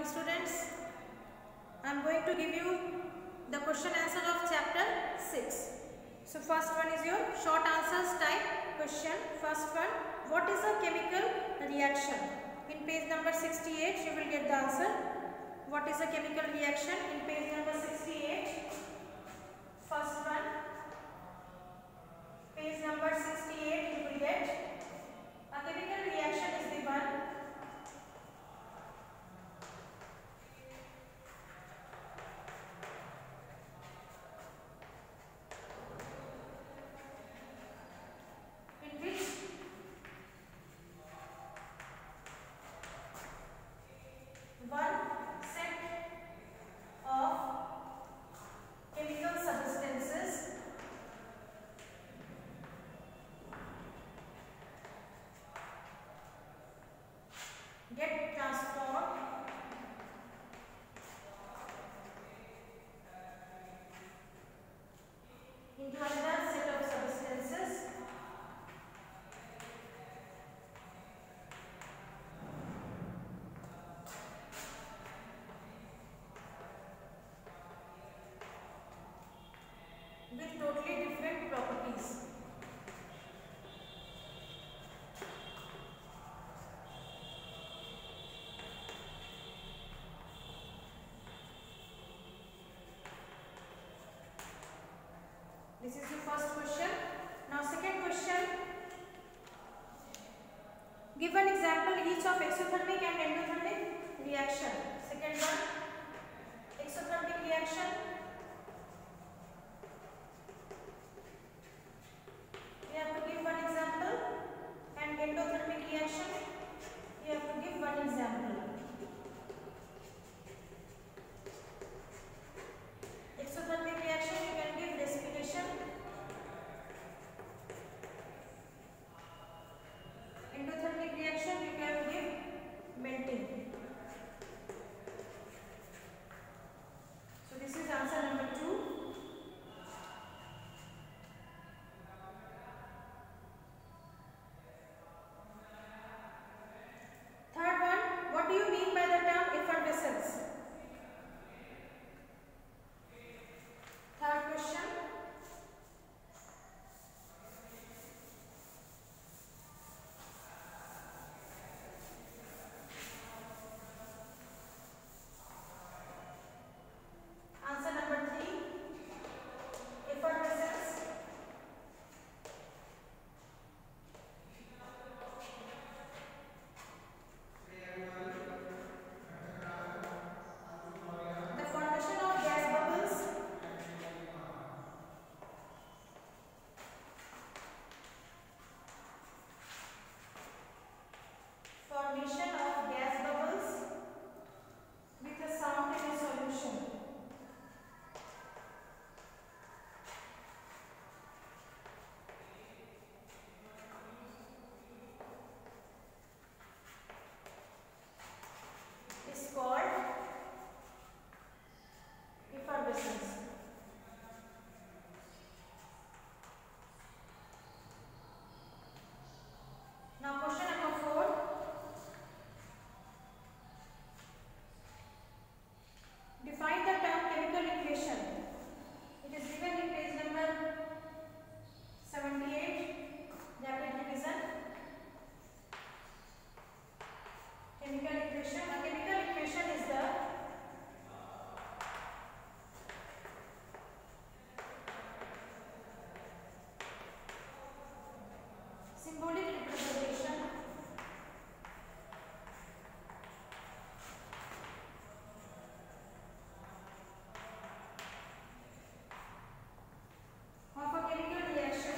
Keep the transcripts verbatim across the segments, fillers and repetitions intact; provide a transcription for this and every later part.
morning students. I am going to give you the question answer of chapter six. So first one is your short answers type question. First one, what is a chemical reaction? In page number sixty-eight you will get the answer. What is a chemical reaction? In page number sixty-eight. First one, page number sixty-eight you will get a chemical reaction is the one in which one set of chemical substances get transformed into another set of substances with totally different properties. This is the first question. Now second question. Give an example each of exothermic and endothermic reaction. Second one, exothermic reaction. You have to give one example, and endothermic reaction you have to give one example. Exothermic reaction you can give respiration. Endothermic reaction you can give melting. So this is answer number two. Third one, what do you mean by the term effervescence? Third question. Answer number three. Effervescence. The formation of gas bubbles formation of gas bubbles with a sound in a solution. Is called effervescence. Now question number four. Define the term chemical equation. It is given in page number seventy-eight. Rapid revision. Chemical equation. A chemical equation is the symbolic representation of a chemical reaction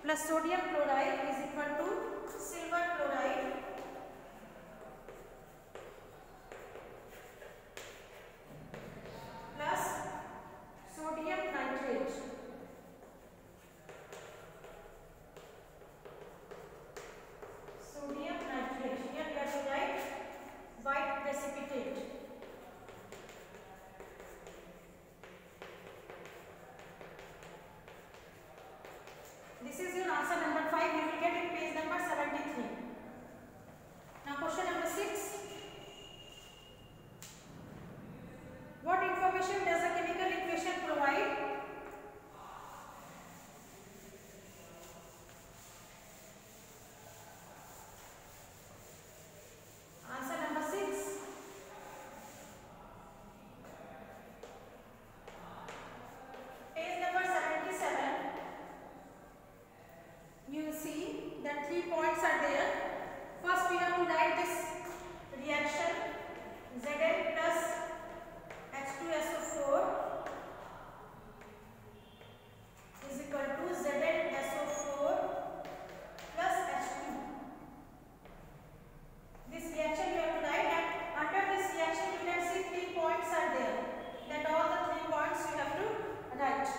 plus sodium chloride is equal to silver chloride plus sodium nitrate. Sodium nitrate. Here we have to write white precipitate. This is your answer number five. You will get in page number seventy-three. Now question number six. What information does a chemical equation provide? Answer number six. Page number seventy-seven. You will see that three points are there. First we have to write this reaction Zn plus H two S O four is equal to Zn S O four plus H two. This reaction you have to write, and under this reaction you can see three points are there. That all the three points you have to write.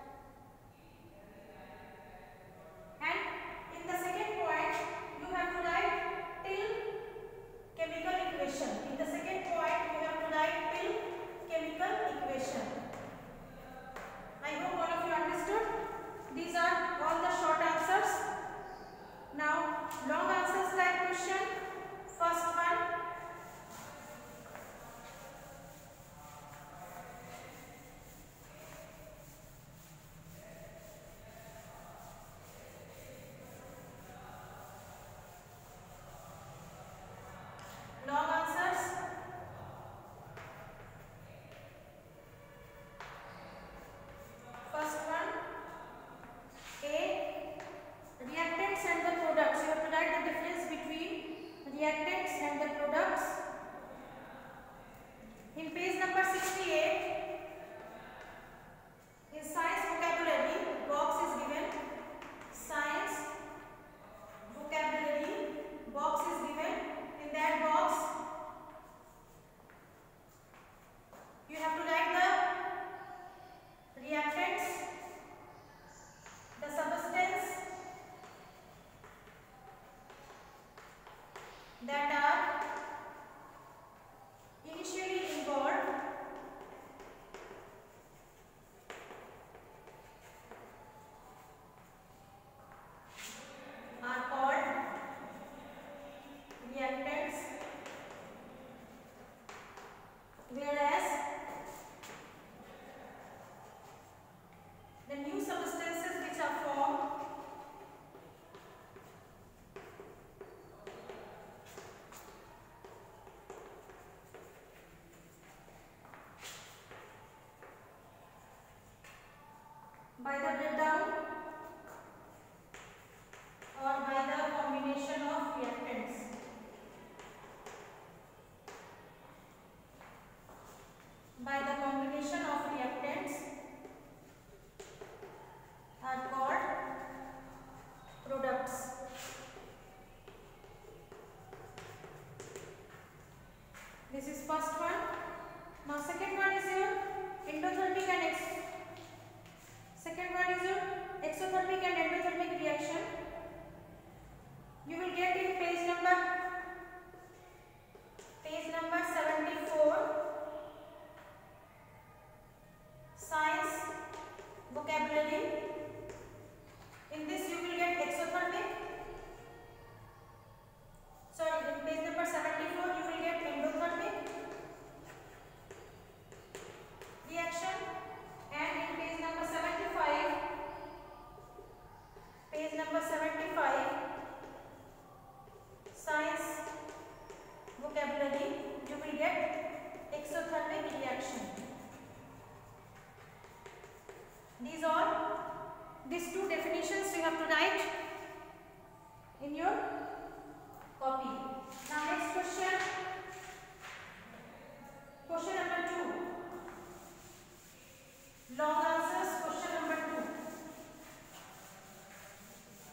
And in the second point you have to write till chemical equation. In the second point you have to write till chemical equation. I hope all of you understood. These are all the short answers. Now long answers type question. First one. Long answers. First one. A. Reactants and the products. You have to write the difference between reactants and the products. In page number sixty-eight, in science vocabulary box is given. Science vocabulary box is given. In that box, you have to write the reactants, the substance that are initially involved are called reactants, whereas the new substances which are formed by the breakdown or by the combination of reactants. By the combination of reactants are called products. This is first one. Now second one is your endothermic and ex second one is your exothermic and endothermic reaction. You will get in page number page number seventy-four. Science vocabulary. In this you will get exothermic. Sorry, in page number seventy-four you will get endothermic reaction, and in page number seventy-five, page number seventy-five, science vocabulary, you will get exothermic reaction. These are these two definitions you have to write in your copy. Now next question. Question number two. Long answers. Question number two.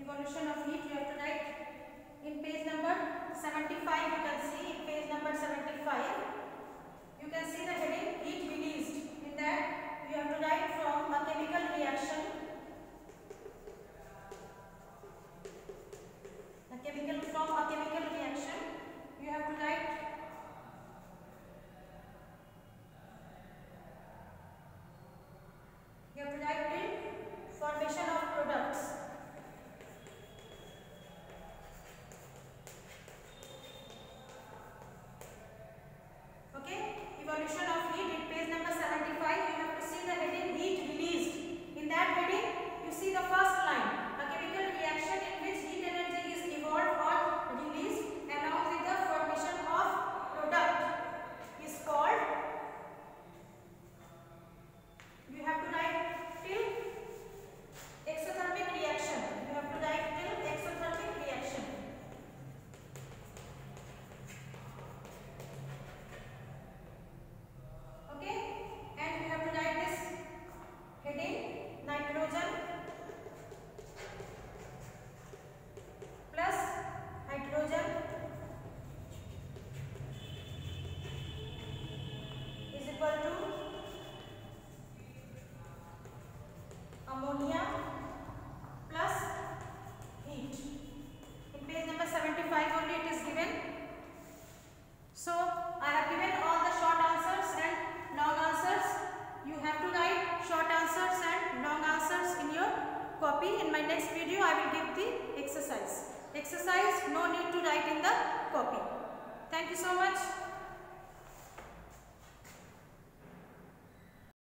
evolution of heat you have to write in page number seventy-five. You can see in page number seventy-five you can see the heading heat released. In that you have to write from a chemical reaction, a chemical from a chemical reaction you have to write you have to write till formation of products. Okay, evolution of heat in page number seventy-five. You have to see the heading heat released. In that heading you see the first line, a chemical reaction in which heat energy is evolved or released along with the formation of product is called, you have to write till exothermic reaction. You have to write till exothermic reaction. Okay, and you have to write this heading nitrogen plus hydrogen is equal to ammonia plus heat. In page number seventy-five only it is given. So I have given all the short answers and long answers. You have to write short answers and long answers in your copy. In my next video I will give the exercise. Exercise no need to write in the copy.